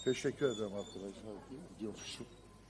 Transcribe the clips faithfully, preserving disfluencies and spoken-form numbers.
Teşekkür ederim arkadaşlar. Diyormuşum.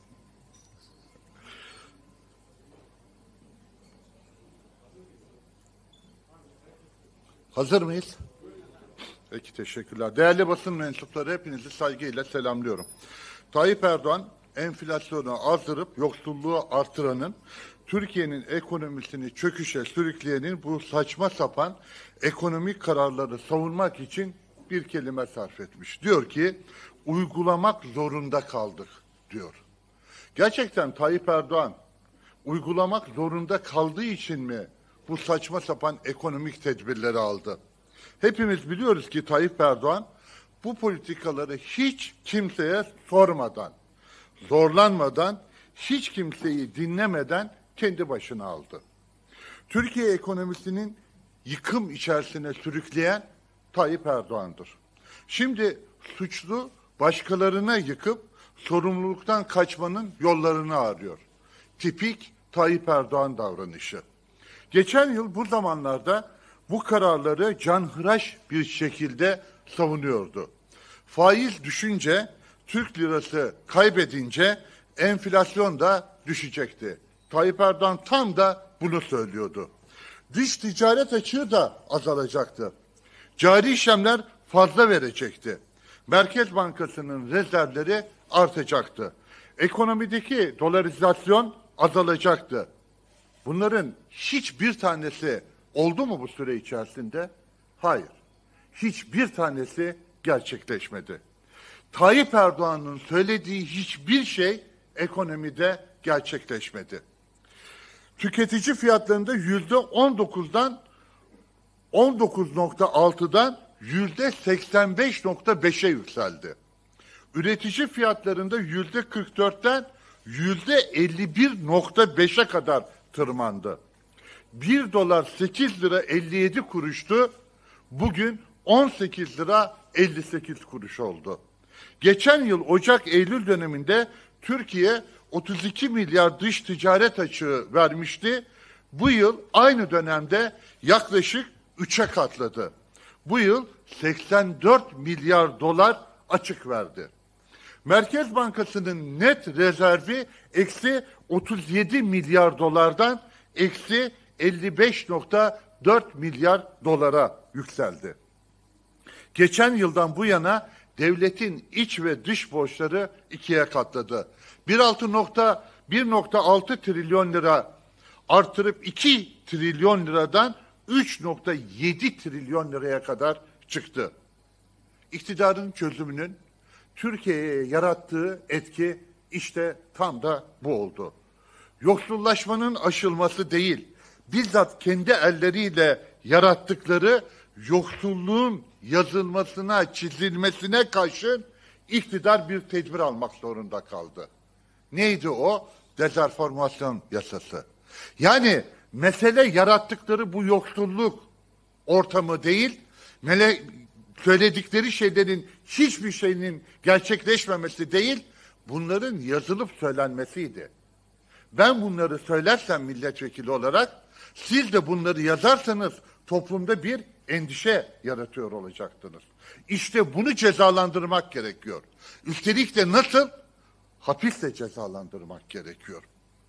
Hazır mıyız? Peki, teşekkürler. Değerli basın mensupları, hepinizi saygıyla selamlıyorum. Tayyip Erdoğan, enflasyonu azdırıp yoksulluğu artıranın, Türkiye'nin ekonomisini çöküşe sürükleyenin bu saçma sapan ekonomik kararları savunmak için bir kelime sarf etmiş. Diyor ki, uygulamak zorunda kaldık diyor. Gerçekten Tayyip Erdoğan uygulamak zorunda kaldığı için mi bu saçma sapan ekonomik tedbirleri aldı? Hepimiz biliyoruz ki Tayyip Erdoğan bu politikaları hiç kimseye sormadan, zorlanmadan, hiç kimseyi dinlemeden kendi başına aldı. Türkiye ekonomisinin yıkım içerisine sürükleyen Tayyip Erdoğan'dır. Şimdi suçlu başkalarına yıkıp sorumluluktan kaçmanın yollarını arıyor. Tipik Tayyip Erdoğan davranışı. Geçen yıl bu zamanlarda bu kararları canhıraş bir şekilde savunuyordu. Faiz düşünce, Türk lirası kaybedince enflasyon da düşecekti. Tayyip Erdoğan tam da bunu söylüyordu. Dış ticaret açığı da azalacaktı. Cari işlemler fazla verecekti. Merkez Bankası'nın rezervleri artacaktı. Ekonomideki dolarizasyon azalacaktı. Bunların hiçbir tanesi oldu mu bu süre içerisinde? Hayır. Hiçbir tanesi gerçekleşmedi. Tayyip Erdoğan'ın söylediği hiçbir şey ekonomide gerçekleşmedi. Tüketici fiyatlarında yüzde on dokuzdan on dokuz nokta altıdan yüzde seksen beş nokta beşe yükseldi. Üretici fiyatlarında yüzde kırk dörtten yüzde elli bir nokta beşe kadar tırmandı. bir dolar sekiz lira elli yedi kuruştu. Bugün on sekiz lira elli sekiz kuruş oldu. Geçen yıl Ocak-Eylül döneminde Türkiye otuz iki milyar dış ticaret açığı vermişti. Bu yıl aynı dönemde yaklaşık üçe katladı. Bu yıl seksen dört milyar dolar açık verdi. Merkez Bankası'nın net rezervi eksi otuz yedi milyar dolardan eksi elli beş nokta dört milyar dolara yükseldi. Geçen yıldan bu yana devletin iç ve dış borçları ikiye katladı. bir nokta altı trilyon lira artırıp iki trilyon liradan üç nokta yedi trilyon liraya kadar çıktı. İktidarın çözümünün Türkiye'ye yarattığı etki işte tam da bu oldu. Yoksullaşmanın aşılması değil, bizzat kendi elleriyle yarattıkları yoksulluğun yazılmasına, çizilmesine karşı iktidar bir tedbir almak zorunda kaldı. Neydi o? Dezenformasyon yasası. Yani mesele yarattıkları bu yoksulluk ortamı değil, mele söyledikleri şeylerin hiçbir şeyinin gerçekleşmemesi değil, bunların yazılıp söylenmesiydi. Ben bunları söylersem milletvekili olarak, siz de bunları yazarsanız toplumda bir endişe yaratıyor olacaktınız. İşte bunu cezalandırmak gerekiyor. Üstelik de nasıl? Hapisle cezalandırmak gerekiyor.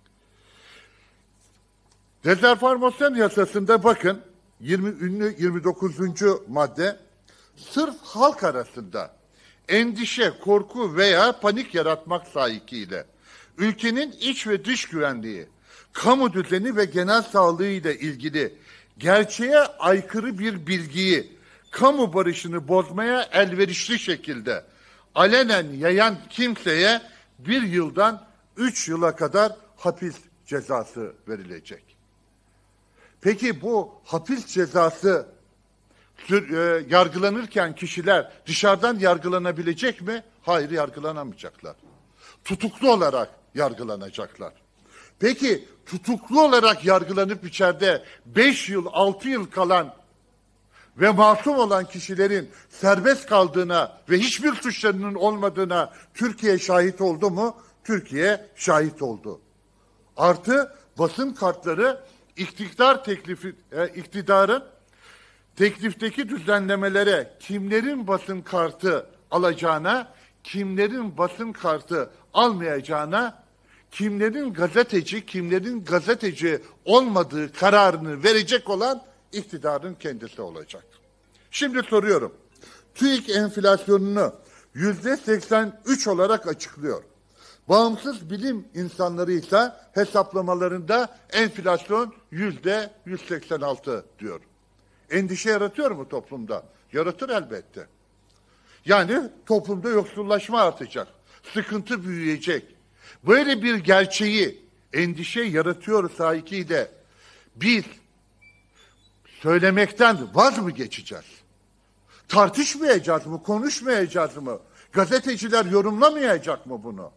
Dezenformasyon yasasında bakın, yirmi, ünlü yirmi dokuzuncu madde, sırf halk arasında endişe, korku veya panik yaratmak sahikiyle ülkenin iç ve dış güvenliği, kamu düzeni ve genel sağlığı ile ilgili gerçeğe aykırı bir bilgiyi kamu barışını bozmaya elverişli şekilde alenen yayan kimseye bir yıldan üç yıla kadar hapis cezası verilecek. Peki bu hapis cezası e, yargılanırken kişiler dışarıdan yargılanabilecek mi? Hayır, yargılanamayacaklar. Tutuklu olarak yargılanacaklar. Peki tutuklu olarak yargılanıp içeride beş yıl, altı yıl kalan ve masum olan kişilerin serbest kaldığına ve hiçbir suçlarının olmadığına Türkiye şahit oldu mu? Türkiye şahit oldu. Artı basın kartları iktidar teklifi, e, iktidarın teklifteki düzenlemelere kimlerin basın kartı alacağına, kimlerin basın kartı almayacağına, kimlerin gazeteci, kimlerin gazeteci olmadığı kararını verecek olan iktidarın kendisi olacak. Şimdi soruyorum. TÜİK enflasyonunu yüzde seksen üç olarak açıklıyor. Bağımsız bilim insanları ise hesaplamalarında enflasyon yüzde yüz seksen altı diyor. Endişe yaratıyor mu toplumda? Yaratır elbette. Yani toplumda yoksullaşma artacak, sıkıntı büyüyecek. Böyle bir gerçeği endişe yaratıyor sahikiyle biz söylemekten vaz mı geçeceğiz? Tartışmayacağız mı, konuşmayacağız mı? Gazeteciler yorumlamayacak mı bunu?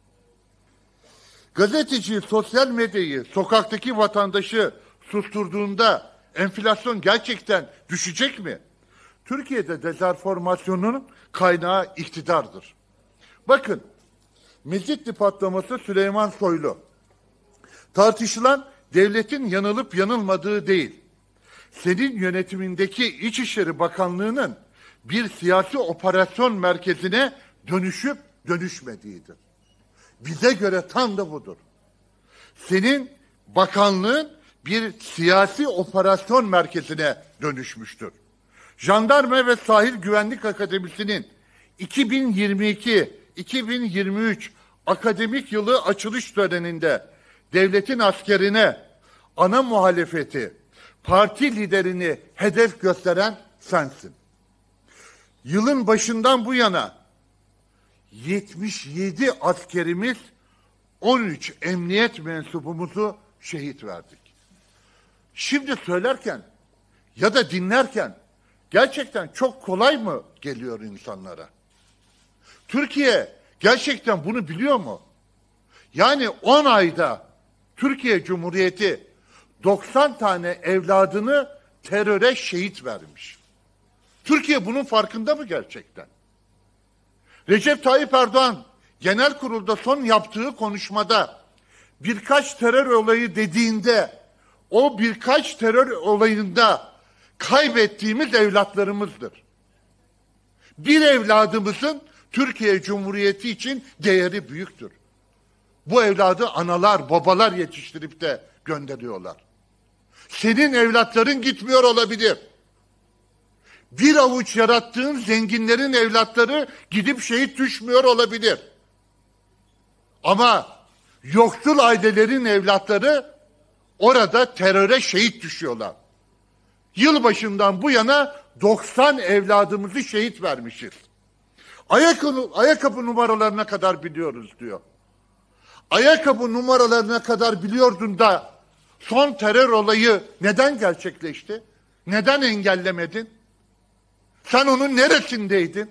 Gazeteci sosyal medyayı, sokaktaki vatandaşı susturduğunda enflasyon gerçekten düşecek mi? Türkiye'de dezenformasyonun kaynağı iktidardır. Bakın, Mezitli patlaması Süleyman Soylu. Tartışılan devletin yanılıp yanılmadığı değil, senin yönetimindeki İçişleri Bakanlığı'nın bir siyasi operasyon merkezine dönüşüp dönüşmediğidir. Bize göre tam da budur. Senin bakanlığın bir siyasi operasyon merkezine dönüşmüştür. Jandarma ve Sahil Güvenlik Akademisi'nin iki bin yirmi iki iki bin yirmi üç akademik yılı açılış töreninde devletin askerine, ana muhalefeti, parti liderini hedef gösteren sensin. Yılın başından bu yana yetmiş yedi askerimiz, on üç emniyet mensubumuzu şehit verdik. Şimdi söylerken ya da dinlerken gerçekten çok kolay mı geliyor insanlara? Türkiye gerçekten bunu biliyor mu? Yani on ayda Türkiye Cumhuriyeti doksan tane evladını teröre şehit vermiş. Türkiye bunun farkında mı gerçekten? Recep Tayyip Erdoğan genel kurulda son yaptığı konuşmada birkaç terör olayı dediğinde o birkaç terör olayında kaybettiğimiz evlatlarımızdır. Bir evladımızın Türkiye Cumhuriyeti için değeri büyüktür. Bu evladı analar, babalar yetiştirip de gönderiyorlar. Senin evlatların gitmiyor olabilir. Bir avuç yarattığın zenginlerin evlatları gidip şehit düşmüyor olabilir. Ama yoksul ailelerin evlatları orada teröre şehit düşüyorlar. Yılbaşından bu yana doksan evladımızı şehit vermişiz. Ayakkabı, ayakkabı numaralarına kadar biliyoruz diyor. Ayakkabı numaralarına kadar biliyordun da son terör olayı neden gerçekleşti? Neden engellemedin? Sen onun neresindeydin?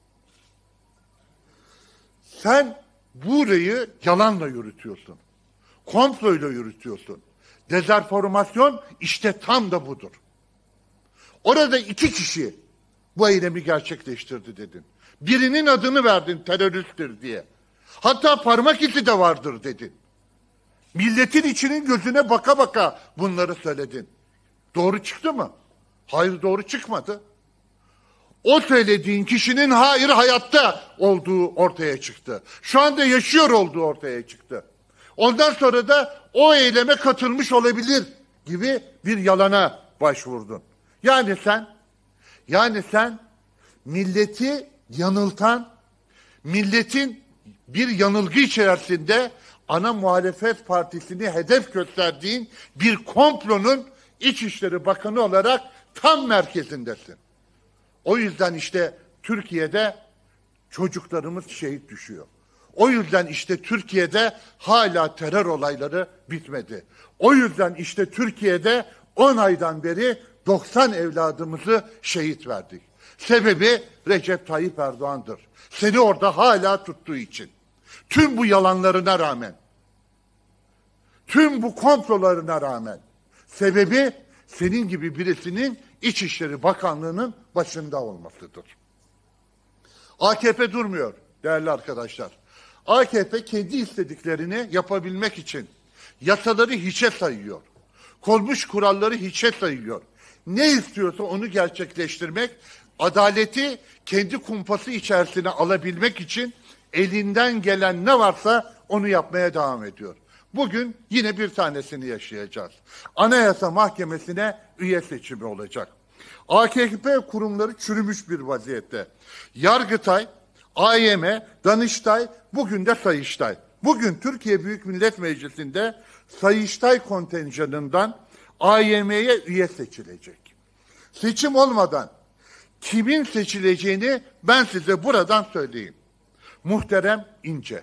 Sen burayı yalanla yürütüyorsun. Komployla yürütüyorsun. Dezenformasyon işte tam da budur. Orada iki kişi bu eylemi gerçekleştirdi dedin. Birinin adını verdin teröristtir diye. Hatta parmak izi de vardır dedin. Milletin içinin gözüne baka baka bunları söyledin. Doğru çıktı mı? Hayır, doğru çıkmadı. O söylediğin kişinin hayır hayatta olduğu ortaya çıktı. Şu anda yaşıyor olduğu ortaya çıktı. Ondan sonra da o eyleme katılmış olabilir gibi bir yalana başvurdun. Yani sen, yani sen milleti yanıltan, milletin bir yanılgı içerisinde ana muhalefet partisini hedef gösterdiğin bir komplonun İçişleri Bakanı olarak tam merkezindesin. O yüzden işte Türkiye'de çocuklarımız şehit düşüyor. O yüzden işte Türkiye'de hala terör olayları bitmedi. O yüzden işte Türkiye'de on aydan beri doksan evladımızı şehit verdik. Sebebi Recep Tayyip Erdoğan'dır. Seni orada hala tuttuğu için. Tüm bu yalanlarına rağmen, tüm bu komplolarına rağmen, sebebi senin gibi birisinin İçişleri Bakanlığı'nın başında olmasıdır. A K P durmuyor değerli arkadaşlar. A K P kendi istediklerini yapabilmek için yasaları hiçe sayıyor. Konmuş kuralları hiçe sayıyor. Ne istiyorsa onu gerçekleştirmek, adaleti kendi kumpası içerisine alabilmek için elinden gelen ne varsa onu yapmaya devam ediyor. Bugün yine bir tanesini yaşayacağız. Anayasa Mahkemesi'ne üye seçimi olacak. A K P kurumları çürümüş bir vaziyette. Yargıtay, A Y M, Danıştay, bugün de Sayıştay. Bugün Türkiye Büyük Millet Meclisi'nde Sayıştay kontenjanından A Y M'ye üye seçilecek. Seçim olmadan kimin seçileceğini ben size buradan söyleyeyim. Muhterem İnce.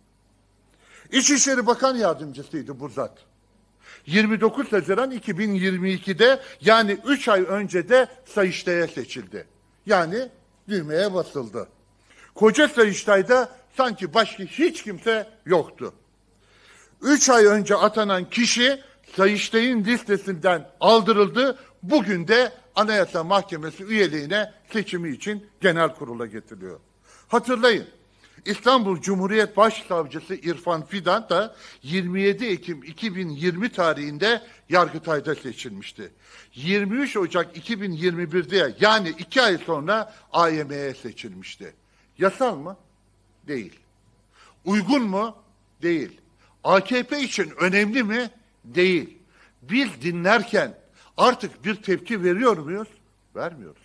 İçişleri Bakan Yardımcısıydı bu zat. yirmi dokuz Haziran iki bin yirmi iki'de yani üç ay önce de Sayıştay'a seçildi. Yani düğmeye basıldı. Koca Sayıştay'da sanki başka hiç kimse yoktu. Üç ay önce atanan kişi Sayıştay'ın listesinden aldırıldı. Bugün de Anayasa Mahkemesi üyeliğine seçimi için genel kurula getiriliyor. Hatırlayın, İstanbul Cumhuriyet Başsavcısı İrfan Fidan da yirmi yedi Ekim iki bin yirmi tarihinde Yargıtay'da seçilmişti. yirmi üç Ocak iki bin yirmi bir'de yani iki ay sonra A Y M'ye seçilmişti. Yasal mı? Değil. Uygun mu? Değil. A K P için önemli mi? Değil. Biz dinlerken artık bir tepki veriyor muyuz? Vermiyoruz.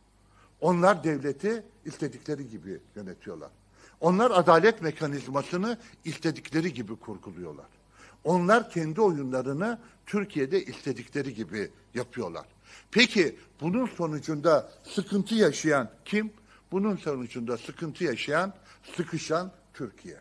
Onlar devleti istedikleri gibi yönetiyorlar. Onlar adalet mekanizmasını istedikleri gibi kurguluyorlar. Onlar kendi oyunlarını Türkiye'de istedikleri gibi yapıyorlar. Peki bunun sonucunda sıkıntı yaşayan kim? Bunun sonucunda sıkıntı yaşayan, sıkışan Türkiye.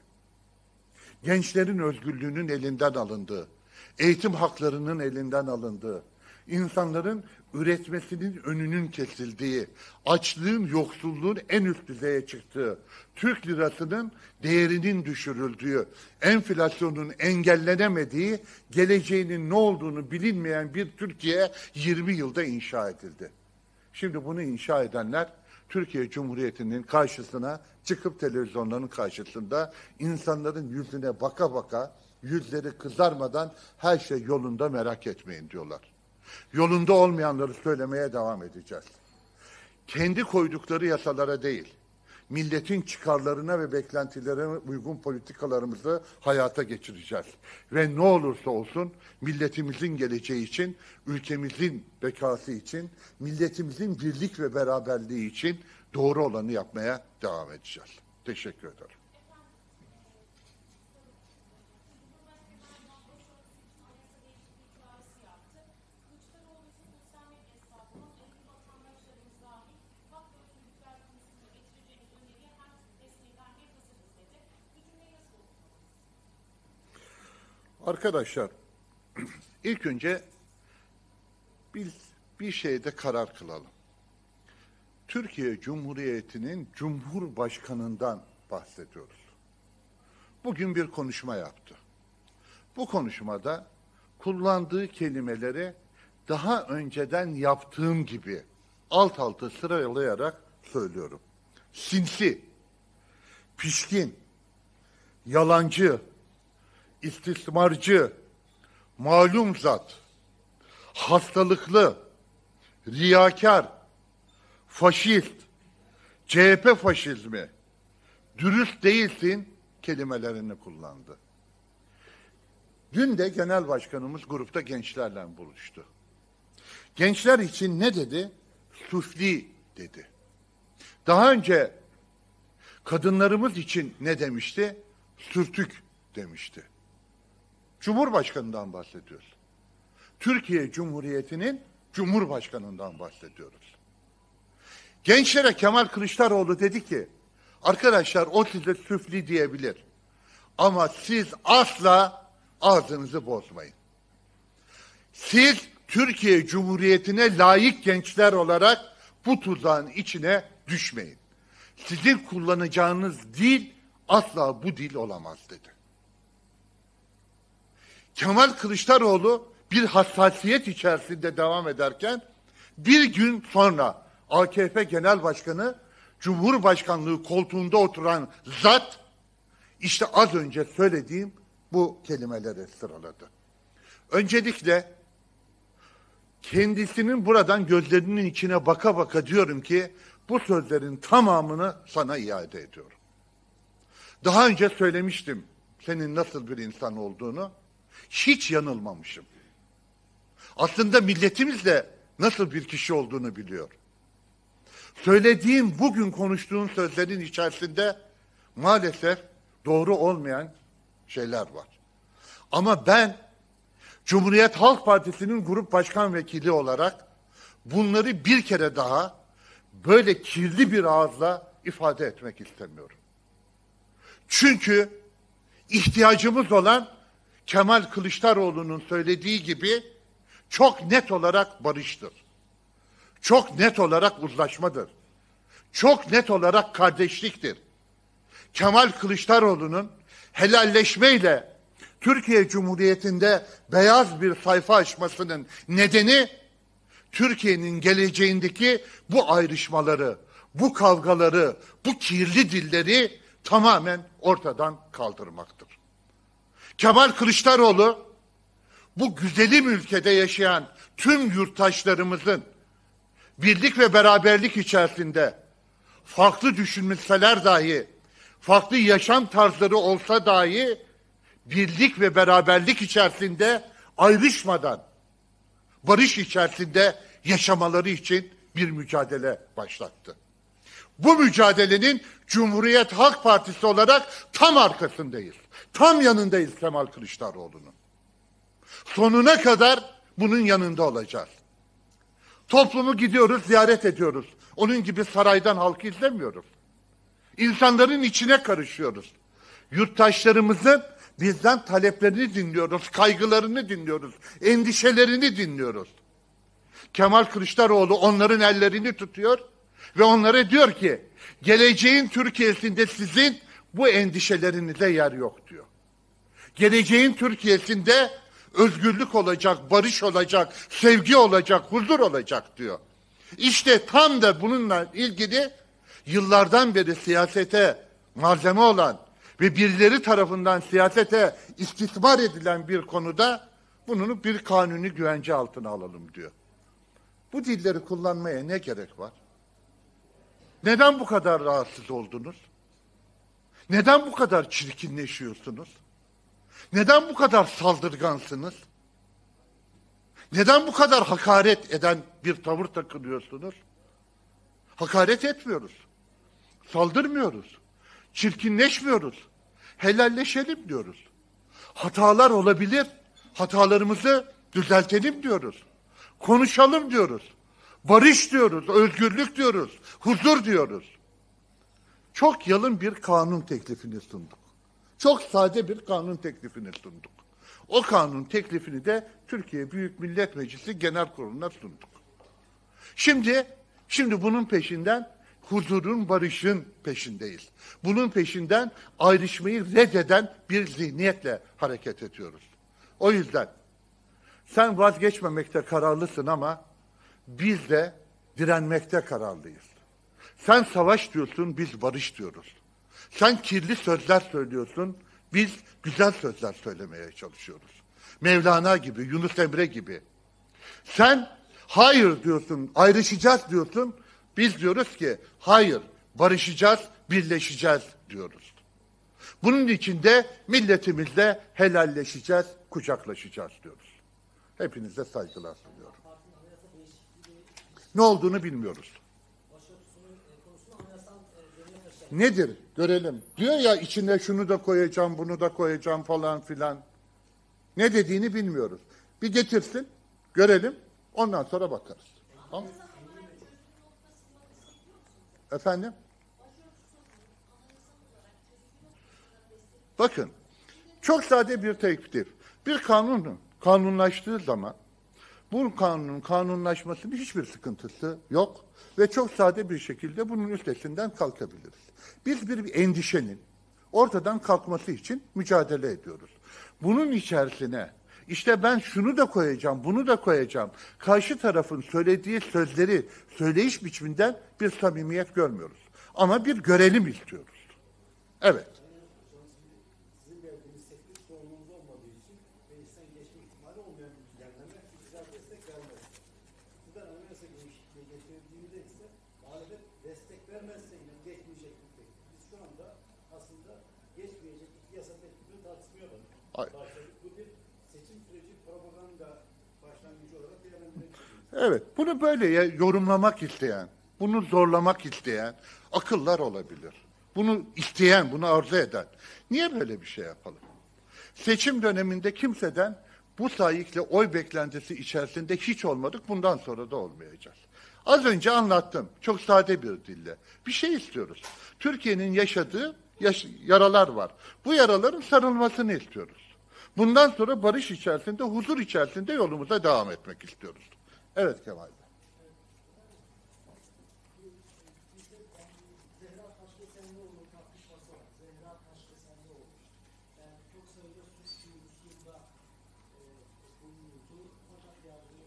Gençlerin özgürlüğünün elinden alındığı, eğitim haklarının elinden alındığı, insanların üretmesinin önünün kesildiği, açlığın, yoksulluğun en üst düzeye çıktığı, Türk lirasının değerinin düşürüldüğü, enflasyonun engellenemediği, geleceğinin ne olduğunu bilinmeyen bir Türkiye yirmi yılda inşa edildi. Şimdi bunu inşa edenler Türkiye Cumhuriyeti'nin karşısına çıkıp televizyonların karşısında insanların yüzüne baka baka, yüzleri kızarmadan her şey yolunda merak etmeyin diyorlar. Yolunda olmayanları söylemeye devam edeceğiz. Kendi koydukları yasalara değil, milletin çıkarlarına ve beklentilerine uygun politikalarımızı hayata geçireceğiz. Ve ne olursa olsun milletimizin geleceği için, ülkemizin bekası için, milletimizin birlik ve beraberliği için doğru olanı yapmaya devam edeceğiz. Teşekkür ederim. Arkadaşlar, ilk önce biz bir şeyde karar kılalım. Türkiye Cumhuriyeti'nin Cumhurbaşkanı'ndan bahsediyoruz. Bugün bir konuşma yaptı. Bu konuşmada kullandığı kelimeleri daha önceden yaptığım gibi alt alta sıralayarak söylüyorum. Sinsi, pişkin, yalancı, istismarcı, malum zat, hastalıklı, riyakar, faşist, C H P faşizmi, dürüst değilsin kelimelerini kullandı. Dün de genel başkanımız grupta gençlerle buluştu. Gençler için ne dedi? Sufli dedi. Daha önce kadınlarımız için ne demişti? Sürtük demişti. Cumhurbaşkanından bahsediyoruz. Türkiye Cumhuriyeti'nin Cumhurbaşkanından bahsediyoruz. Gençlere Kemal Kılıçdaroğlu dedi ki, arkadaşlar o size süfli diyebilir. Ama siz asla ağzınızı bozmayın. Siz Türkiye Cumhuriyeti'ne layık gençler olarak bu tuzağın içine düşmeyin. Sizin kullanacağınız dil asla bu dil olamaz dedi. Kemal Kılıçdaroğlu bir hassasiyet içerisinde devam ederken bir gün sonra A K P Genel Başkanı Cumhurbaşkanlığı koltuğunda oturan zat işte az önce söylediğim bu kelimeleri sıraladı. Öncelikle kendisinin buradan gözlerinin içine baka baka diyorum ki bu sözlerin tamamını sana iade ediyorum. Daha önce söylemiştim senin nasıl bir insan olduğunu. Hiç yanılmamışım. Aslında milletimiz de nasıl bir kişi olduğunu biliyor. Söylediğim, bugün konuştuğun sözlerin içerisinde maalesef doğru olmayan şeyler var. Ama ben Cumhuriyet Halk Partisi'nin grup başkan vekili olarak bunları bir kere daha böyle kirli bir ağızla ifade etmek istemiyorum. Çünkü ihtiyacımız olan Kemal Kılıçdaroğlu'nun söylediği gibi çok net olarak barıştır. Çok net olarak uzlaşmadır. Çok net olarak kardeşliktir. Kemal Kılıçdaroğlu'nun helalleşmeyle Türkiye Cumhuriyeti'nde beyaz bir sayfa açmasının nedeni Türkiye'nin geleceğindeki bu ayrışmaları, bu kavgaları, bu kirli dilleri tamamen ortadan kaldırmaktır. Kemal Kılıçdaroğlu bu güzelim ülkede yaşayan tüm yurttaşlarımızın birlik ve beraberlik içerisinde farklı düşünmeler dahi, farklı yaşam tarzları olsa dahi birlik ve beraberlik içerisinde ayrışmadan barış içerisinde yaşamaları için bir mücadele başlattı. Bu mücadelenin Cumhuriyet Halk Partisi olarak tam arkasındayız. Tam yanındayız Kemal Kılıçdaroğlu'nun. Sonuna kadar bunun yanında olacağız. Toplumu gidiyoruz, ziyaret ediyoruz. Onun gibi saraydan halkı izlemiyoruz. İnsanların içine karışıyoruz. Yurttaşlarımızın bizden taleplerini dinliyoruz, kaygılarını dinliyoruz, endişelerini dinliyoruz. Kemal Kılıçdaroğlu onların ellerini tutuyor ve onlara diyor ki, geleceğin Türkiye'sinde sizin bu endişelerinize yer yok diyor. Geleceğin Türkiye'sinde özgürlük olacak, barış olacak, sevgi olacak, huzur olacak diyor. İşte tam da bununla ilgili yıllardan beri siyasete malzeme olan ve birileri tarafından siyasete istismar edilen bir konuda bunu bir kanuni güvence altına alalım diyor. Bu dilleri kullanmaya ne gerek var? Neden bu kadar rahatsız oldunuz? Neden bu kadar çirkinleşiyorsunuz? Neden bu kadar saldırgansınız? Neden bu kadar hakaret eden bir tavır takınıyorsunuz? Hakaret etmiyoruz. Saldırmıyoruz. Çirkinleşmiyoruz. Helalleşelim diyoruz. Hatalar olabilir. Hatalarımızı düzeltelim diyoruz. Konuşalım diyoruz. Barış diyoruz, özgürlük diyoruz, huzur diyoruz. Çok yalın bir kanun teklifini sunduk. Çok sade bir kanun teklifini sunduk. O kanun teklifini de Türkiye Büyük Millet Meclisi Genel Kurulu'na sunduk. Şimdi, şimdi bunun peşinden huzurun, barışın peşindeyiz. Bunun peşinden ayrışmayı reddeden bir zihniyetle hareket ediyoruz. O yüzden sen vazgeçmemekte kararlısın ama biz de direnmekte kararlıyız. Sen savaş diyorsun, biz barış diyoruz. Sen kirli sözler söylüyorsun, biz güzel sözler söylemeye çalışıyoruz. Mevlana gibi, Yunus Emre gibi. Sen hayır diyorsun, ayrışacağız diyorsun, biz diyoruz ki hayır, barışacağız, birleşeceğiz diyoruz. Bunun için de milletimizle helalleşeceğiz, kucaklaşacağız diyoruz. Hepinize saygılar sunuyorum. Ne olduğunu bilmiyoruz. Nedir? Görelim. Diyor ya içine şunu da koyacağım, bunu da koyacağım falan filan. Ne dediğini bilmiyoruz. Bir getirsin, görelim, ondan sonra bakarız. Tamam. Efendim? Bakın, çok sade bir teklif. Bir kanunun kanunlaştığı zaman bu kanunun kanunlaşmasının hiçbir sıkıntısı yok ve çok sade bir şekilde bunun üstesinden kalkabiliriz. Biz bir endişenin ortadan kalkması için mücadele ediyoruz. Bunun içerisine işte ben şunu da koyacağım, bunu da koyacağım. Karşı tarafın söylediği sözleri, söyleyiş biçiminden bir samimiyet görmüyoruz. Ama bir görelim istiyoruz. Evet. Bu bir seçim süreci propaganda başlangıcı olarak değerlendirilebilir. Evet, bunu böyle yorumlamak isteyen, bunu zorlamak isteyen akıllar olabilir. Bunu isteyen, bunu arzu eden. Niye böyle bir şey yapalım? Seçim döneminde kimseden bu sayıkla oy beklentisi içerisinde hiç olmadık, bundan sonra da olmayacağız. Az önce anlattım, çok sade bir dille. Bir şey istiyoruz. Türkiye'nin yaşadığı yaş yaralar var. Bu yaraların sarılmasını istiyoruz. Bundan sonra barış içerisinde, huzur içerisinde yolumuza devam etmek istiyoruz. Evet Kemal Bey. Zehra Taşkesenlioğlu tartışması var. Zehra Taşkesenlioğlu. Yani çok sayıda suç duyurusunda e, bulunuldu. Fakat yargının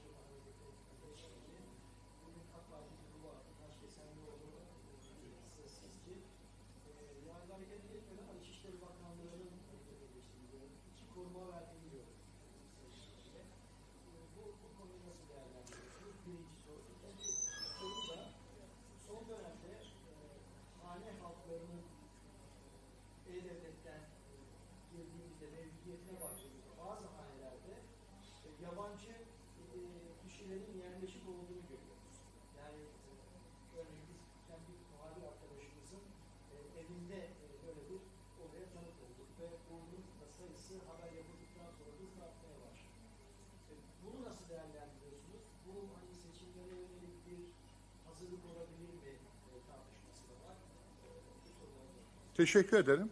bunun Hatay'da bir var. Taşkesenlioğlu sizce e, yargı hareketi etmeden hani İçişleri Bakanlığı'nın içi koruma verdiğini gördük. Bu, bu konuyu nasıl değerlendiriyorsunuz? Birinci soru. İkinci soru da son dönemde e, hane halklarının E-Devlet'ten e, girdiğimizde mevcudiyetine baktığımızda bazı hanelerde e, yabancı e, kişilerin yerleşik olduğunu görüyoruz. Yani e, örneğin biz kendi muhabir arkadaşımızın e, evinde e, böyle bir olaya tanık olduk ve bunun sayısı haber yapıldıktan sonra hızla artmaya başladı. E, bunu nasıl değerlendiriyorsunuz? Bu hani seçimlere yönelik bir hazırlık olabilir mi e, tartışması da var. E, bu soruları da. Teşekkür ederim.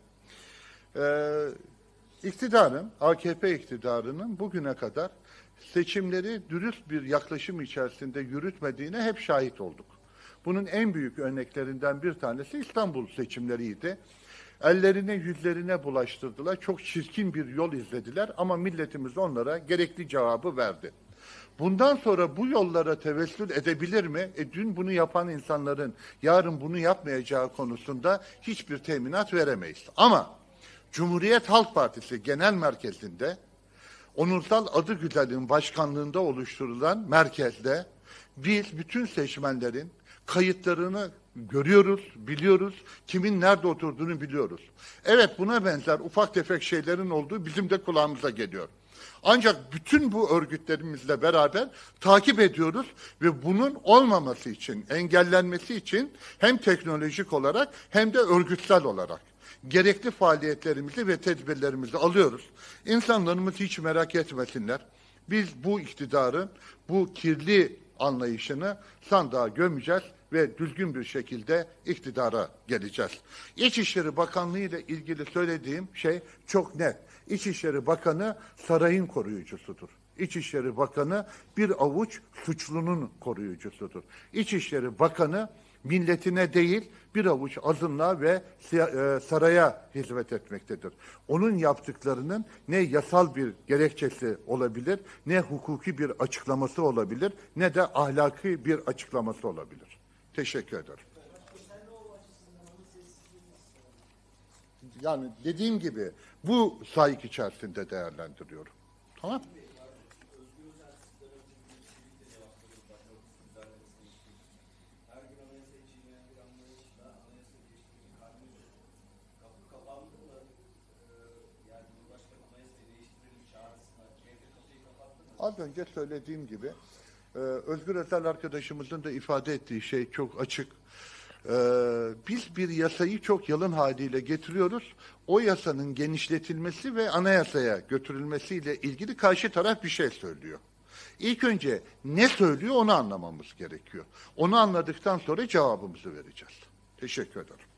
Ee, iktidarın, A K P iktidarının bugüne kadar seçimleri dürüst bir yaklaşım içerisinde yürütmediğine hep şahit olduk. Bunun en büyük örneklerinden bir tanesi İstanbul seçimleriydi. Ellerine yüzlerine bulaştırdılar. Çok çirkin bir yol izlediler ama milletimiz onlara gerekli cevabı verdi. Bundan sonra bu yollara tevessül edebilir mi? E, dün bunu yapan insanların yarın bunu yapmayacağı konusunda hiçbir teminat veremeyiz. Ama Cumhuriyet Halk Partisi Genel Merkezi'nde Onursal Adıgüzel'in başkanlığında oluşturulan merkezde biz bütün seçmenlerin kayıtlarını görüyoruz, biliyoruz, kimin nerede oturduğunu biliyoruz. Evet, buna benzer ufak tefek şeylerin olduğu bizim de kulağımıza geliyor. Ancak bütün bu örgütlerimizle beraber takip ediyoruz ve bunun olmaması için, engellenmesi için hem teknolojik olarak hem de örgütsel olarak gerekli faaliyetlerimizi ve tedbirlerimizi alıyoruz. İnsanlarımız hiç merak etmesinler. Biz bu iktidarın bu kirli anlayışını sandığa gömeceğiz ve düzgün bir şekilde iktidara geleceğiz. İçişleri Bakanlığı ile ilgili söylediğim şey çok net. İçişleri Bakanı sarayın koruyucusudur. İçişleri Bakanı bir avuç suçlunun koruyucusudur. İçişleri Bakanı milletine değil bir avuç azınlığa ve saraya hizmet etmektedir. Onun yaptıklarının ne yasal bir gerekçesi olabilir, ne hukuki bir açıklaması olabilir, ne de ahlaki bir açıklaması olabilir. Teşekkür ederim. Yani dediğim gibi bu saygı içerisinde değerlendiriyorum. Tamam. Az önce söylediğim gibi e, Özgür Özel arkadaşımızın da ifade ettiği şey çok açık. E, biz bir yasayı çok yalın haliyle getiriyoruz. O yasanın genişletilmesi ve anayasaya götürülmesiyle ilgili karşı taraf bir şey söylüyor. İlk önce ne söylüyor onu anlamamız gerekiyor. Onu anladıktan sonra cevabımızı vereceğiz. Teşekkür ederim.